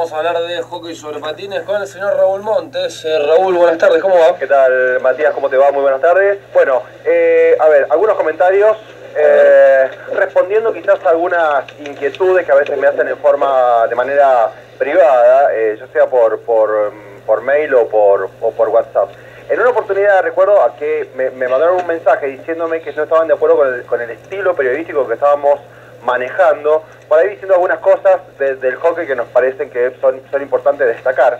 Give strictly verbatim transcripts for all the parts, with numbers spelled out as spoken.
vamos a hablar de hockey sobre patines con el señor Raúl Montes. Eh, Raúl, buenas tardes, ¿cómo va? ¿Qué tal, Matías? ¿Cómo te va? Muy buenas tardes. Bueno, eh, a ver, algunos comentarios, eh, respondiendo quizás a algunas inquietudes que a veces me hacen en forma, de manera privada, eh, ya sea por, por, por mail o por, o por WhatsApp. En una oportunidad recuerdo a que me, me mandaron un mensaje diciéndome que no estaban de acuerdo con el, con el estilo periodístico que estábamos manejando, por ahí diciendo algunas cosas de, del hockey que nos parecen que son, son importantes destacar.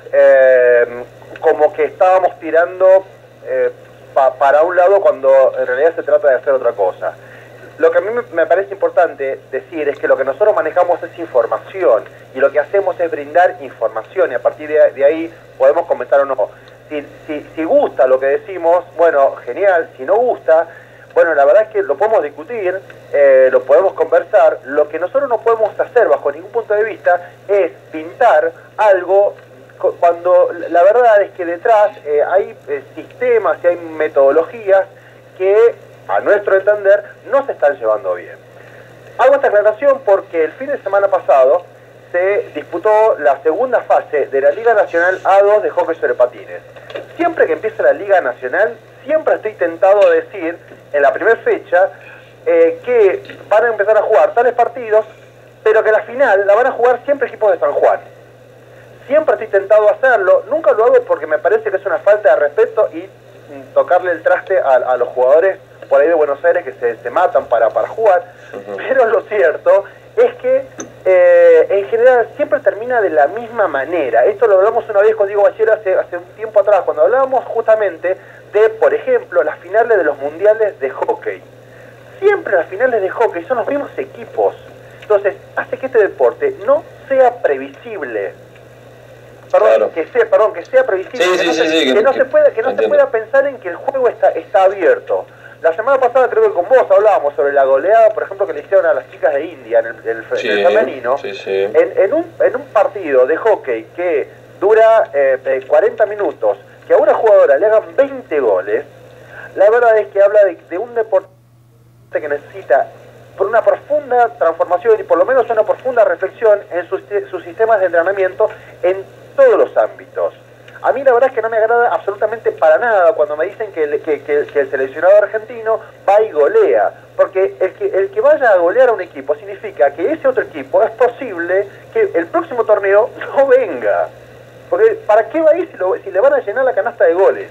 Eh, como que estábamos tirando eh, pa, para un lado cuando en realidad se trata de hacer otra cosa. Lo que a mí me, me parece importante decir es que lo que nosotros manejamos es información y lo que hacemos es brindar información y a partir de, de ahí podemos comentar o no. Si, si, si gusta lo que decimos, bueno, genial. Si no gusta, bueno, la verdad es que lo podemos discutir, eh, lo podemos conversar. Lo que nosotros no podemos hacer bajo ningún punto de vista es pintar algo cuando la verdad es que detrás eh, hay eh, sistemas y hay metodologías que, a nuestro entender, no se están llevando bien. Hago esta aclaración porque el fin de semana pasado se disputó la segunda fase de la Liga Nacional A dos de hockey sobre patines. Siempre que empieza la Liga Nacional, siempre estoy tentado a decir, en la primera fecha, eh, que van a empezar a jugar tales partidos, pero que la final la van a jugar siempre equipos de San Juan. Siempre estoy tentado a hacerlo, nunca lo hago porque me parece que es una falta de respeto y mm, tocarle el traste a, a los jugadores por ahí de Buenos Aires que se, se matan para, para jugar, uh-huh. Pero lo cierto es que eh, en general siempre termina de la misma manera. Esto lo hablamos una vez con Diego Bachero hace, hace un tiempo atrás, cuando hablábamos justamente de, por ejemplo, las finales de los mundiales de hockey. Siempre las finales de hockey son los mismos equipos. Entonces, hace que este deporte no sea previsible. Perdón, claro. que sea, perdón, que sea previsible, sí, que, sí, no, sí, se, sí, que que, no que, se pueda, que no se pueda pensar en que el juego está, está abierto. La semana pasada creo que con vos hablábamos sobre la goleada, por ejemplo, que le hicieron a las chicas de India en el, el, sí, el femenino. Sí, sí. En, en, un, en un partido de hockey que dura eh, cuarenta minutos, que a una jugadora le hagan veinte goles, la verdad es que habla de, de un deporte que necesita por una profunda transformación y por lo menos una profunda reflexión en sus, sus sistemas de entrenamiento en todos los ámbitos. A mí la verdad es que no me agrada absolutamente para nada cuando me dicen que el, que, que, que el seleccionado argentino va y golea, porque el que, el que vaya a golear a un equipo significa que ese otro equipo es posible que el próximo torneo no venga, porque ¿para qué va a ir si, lo, si le van a llenar la canasta de goles?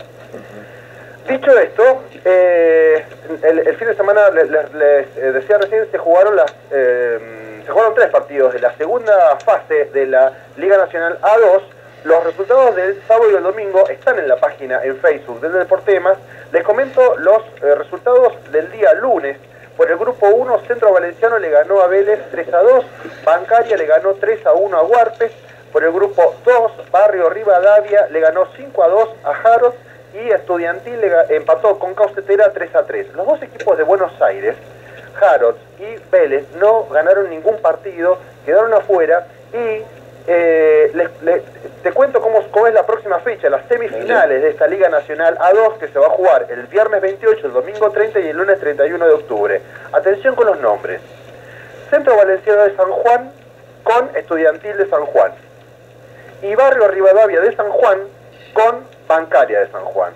Dicho esto, eh, el, el fin de semana les, les, les decía recién, se jugaron las eh, se jugaron tres partidos de la segunda fase de la Liga Nacional A dos. Los resultados del sábado y el domingo están en la página en Facebook del Deportemas. Les comento los eh, resultados del día lunes. Por el grupo uno, Centro Valenciano le ganó a Vélez tres a dos, Bancaria le ganó tres a uno a Huarpes. Por el grupo dos, Barrio Rivadavia le ganó cinco a dos a Jaros y Estudiantil le empató con Caucetera tres a tres. Los dos equipos de Buenos Aires, Jaros y Vélez, no ganaron ningún partido, quedaron afuera y eh, les, les, te cuento cómo, cómo es la próxima fecha, las semifinales de esta Liga Nacional A dos que se va a jugar el viernes veintiocho, el domingo treinta y el lunes treinta y uno de octubre. Atención con los nombres. Centro Valenciano de San Juan con Estudiantil de San Juan y Barrio Rivadavia de San Juan con Bancaria de San Juan.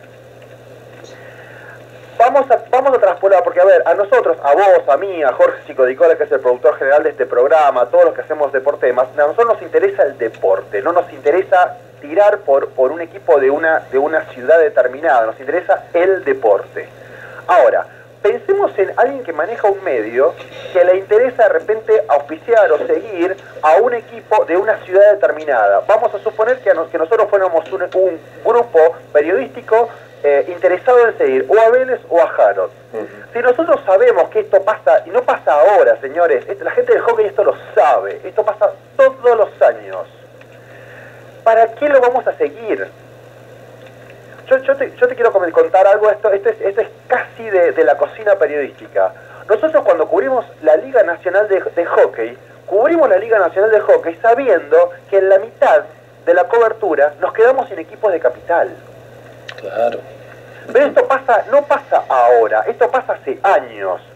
Vamos a, vamos a traspolar, porque a ver, a nosotros, a vos, a mí, a Jorge Cicodicola, que es el productor general de este programa, a todos los que hacemos Deportemas, a nosotros nos interesa el deporte, no nos interesa tirar por, por un equipo de una, de una ciudad determinada, nos interesa el deporte. Ahora, pensemos en alguien que maneja un medio que le interesa de repente auspiciar o seguir a un equipo de una ciudad determinada. Vamos a suponer que, a nos, que nosotros fuéramos un, un grupo periodístico eh, interesado en seguir o a Vélez o a Jarot. Uh-huh. Si nosotros sabemos que esto pasa, y no pasa ahora, señores, esto, la gente del hockey esto lo sabe, esto pasa todos los años, ¿para qué lo vamos a seguir? Yo, yo, te, yo te quiero contar algo, esto, esto, es, esto es casi de, de la cocina periodística. Nosotros cuando cubrimos la Liga Nacional de, de Hockey, cubrimos la Liga Nacional de Hockey sabiendo que en la mitad de la cobertura nos quedamos sin equipos de capital. Claro. Pero esto pasa, no pasa ahora, esto pasa hace años.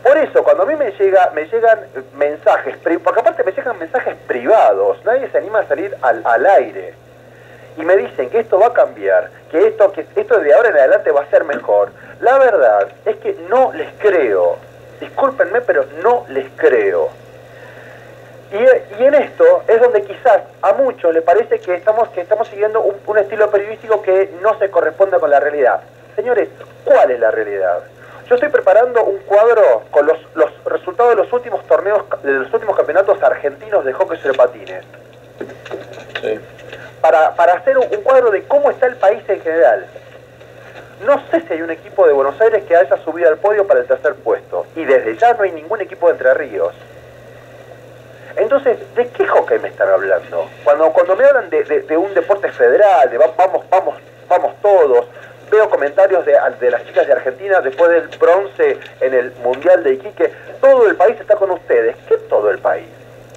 Por eso, cuando a mí me llega, me llegan mensajes, porque aparte me llegan mensajes privados, nadie se anima a salir al, al aire, y me dicen que esto va a cambiar, que esto, que esto de ahora en adelante va a ser mejor. La verdad es que no les creo. Discúlpenme, pero no les creo. Y, y en esto es donde quizás a muchos les parece que estamos, que estamos siguiendo un, un estilo periodístico que no se corresponde con la realidad. Señores, ¿cuál es la realidad? Yo estoy preparando un cuadro con los, los resultados de los últimos torneos, de los últimos campeonatos argentinos de hockey sobre patines. Sí. Para, para hacer un, un cuadro de cómo está el país en general. No sé si hay un equipo de Buenos Aires que haya subido al podio para el tercer puesto. Y desde ya no hay ningún equipo de Entre Ríos. Entonces, ¿de qué hockey me están hablando? Cuando, cuando me hablan de, de, de un deporte federal, de vamos, vamos, vamos todos, veo comentarios de, de las chicas de Argentina después del bronce en el Mundial de Iquique, todo el país está con ustedes. ¿Qué todo el país?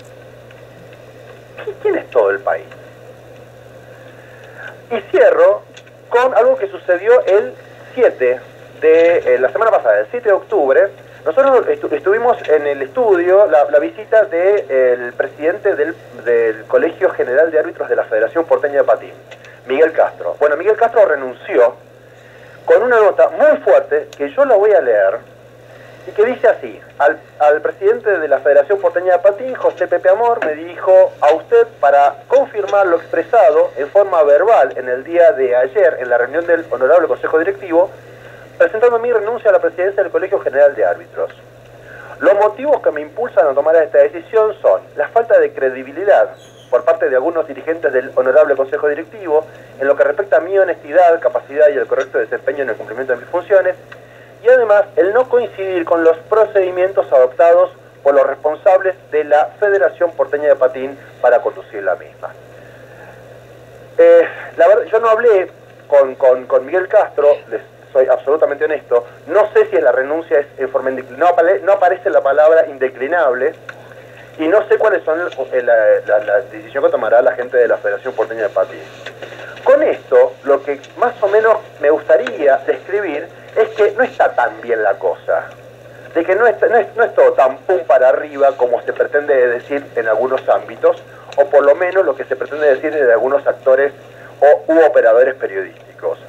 ¿Quién es todo el país? Y cierro con algo que sucedió el siete de eh, la semana pasada, el siete de octubre. Nosotros estu estuvimos en el estudio, la, la visita del de, presidente del, del Colegio General de Árbitros de la Federación Porteña de Patín, Miguel Castro. Bueno, Miguel Castro renunció con una nota muy fuerte que yo la voy a leer y que dice así: al, al presidente de la Federación Porteña de Patín, José Pepe Amor, me dirijo a usted para confirmar lo expresado en forma verbal en el día de ayer en la reunión del Honorable Consejo Directivo, presentando mi renuncia a la presidencia del Colegio General de Árbitros. Los motivos que me impulsan a tomar esta decisión son la falta de credibilidad por parte de algunos dirigentes del Honorable Consejo Directivo en lo que respecta a mi honestidad, capacidad y el correcto desempeño en el cumplimiento de mis funciones, y además el no coincidir con los procedimientos adoptados por los responsables de la Federación Porteña de Patín para conducir la misma. Eh, la verdad, yo no hablé con, con, con Miguel Castro, les soy absolutamente honesto, no sé si la renuncia es en forma indeclinable, no, apare, no aparece la palabra indeclinable, y no sé cuáles son la, la, la decisión que tomará la gente de la Federación Porteña de Patín. Con esto, lo que más o menos me gustaría describir es que no está tan bien la cosa, de que no es, no es, no es todo tan pum para arriba como se pretende decir en algunos ámbitos, o por lo menos lo que se pretende decir de algunos actores o u operadores periodísticos.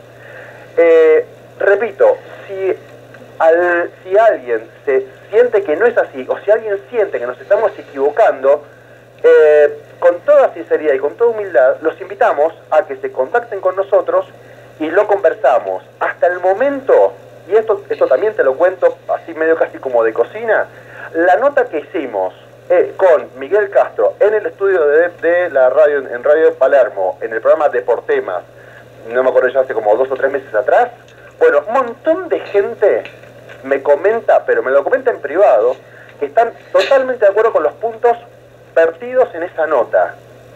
Eh, repito, si, al, si alguien se siente que no es así, o si alguien siente que nos estamos equivocando, eh, con toda sinceridad y con toda humildad, los invitamos a que se contacten con nosotros y lo conversamos. Hasta el momento, y esto, esto también te lo cuento así medio casi como de cocina, la nota que hicimos eh, con Miguel Castro en el estudio de, de la radio, en Radio Palermo, en el programa Deportemas, no me acuerdo ya hace como dos o tres meses atrás, bueno, un montón de gente me comenta, pero me lo comenta en privado, que están totalmente de acuerdo con los puntos vertidos en esa nota.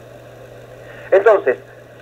Entonces,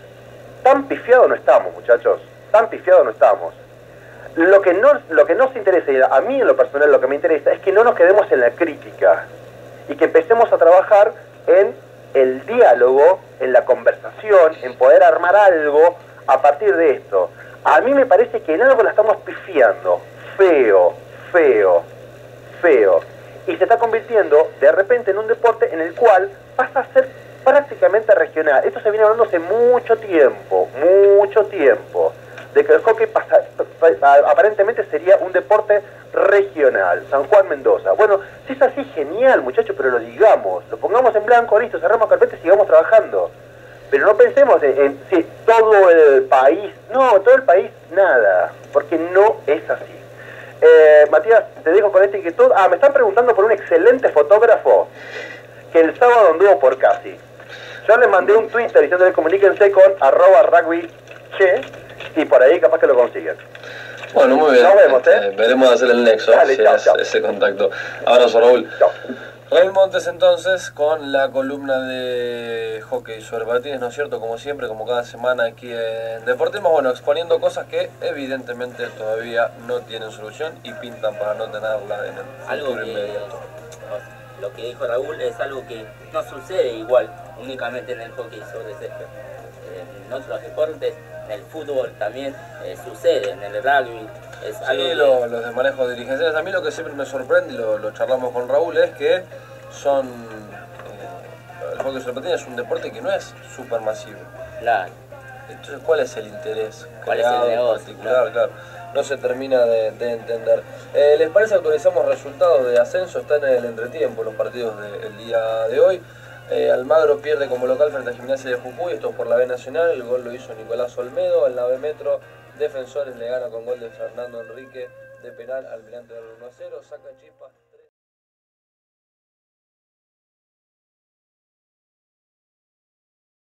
tan pifiado no estamos, muchachos, tan pifiado no estamos. Lo que, no, lo que nos interesa, y a mí en lo personal lo que me interesa, es que no nos quedemos en la crítica y que empecemos a trabajar en el diálogo, en la conversación, en poder armar algo a partir de esto. A mí me parece que en algo la estamos pifiando, feo, feo, feo. Y se está convirtiendo de repente en un deporte en el cual pasa a ser prácticamente regional. Esto se viene hablando hace mucho tiempo, mucho tiempo, de que el hockey pasa, aparentemente sería un deporte regional, San Juan, Mendoza. Bueno, si es así, genial, muchachos, pero lo digamos, lo pongamos en blanco, listo, cerramos carpeta y sigamos trabajando. Pero no pensemos en, en sí, todo el país, no, todo el país, nada, porque no es así. Eh, Matías, te dejo con esta inquietud. Ah, me están preguntando por un excelente fotógrafo que el sábado anduvo por casi. Yo les mandé un Twitter diciéndole comuníquense con arroba rugbyche y por ahí capaz que lo consiguen. Bueno, muy bien. Nos vemos, ¿eh? Eh, veremos de hacer el nexo, Dale, si chao, es, chao. ese contacto. Abrazo, Raúl. Chao. Raúl Montes entonces con la columna de hockey sobre patines, ¿no es cierto? Como siempre, como cada semana aquí en Deportemos, bueno, exponiendo cosas que evidentemente todavía no tienen solución y pintan para no tenerla en el algo futuro que, inmediato. lo que dijo Raúl es algo que no sucede igual únicamente en el hockey sobre césped. Eh, en otros deportes, en el fútbol también eh, sucede, en el rugby. Es Sí, algo que- lo- los de manejo dirigenciales. A mí lo que siempre me sorprende, y lo, lo charlamos con Raúl, es que son... eh, el hockey sobre patines es un deporte que no es súper masivo. Claro. Entonces, ¿cuál es el interés ¿Cuál es el creado en negocio? particular? Claro, no se termina de, de entender. Eh, ¿Les parece que actualizamos resultados de ascenso? Está en el entretiempo los partidos del día de hoy. Eh, Almagro pierde como local frente a Gimnasia de Jujuy, esto es por la B Nacional, el gol lo hizo Nicolás Olmedo. En la B Metro, Defensores le gana con gol de Fernando Enrique de penal al Almirante del uno a cero, saca chispas.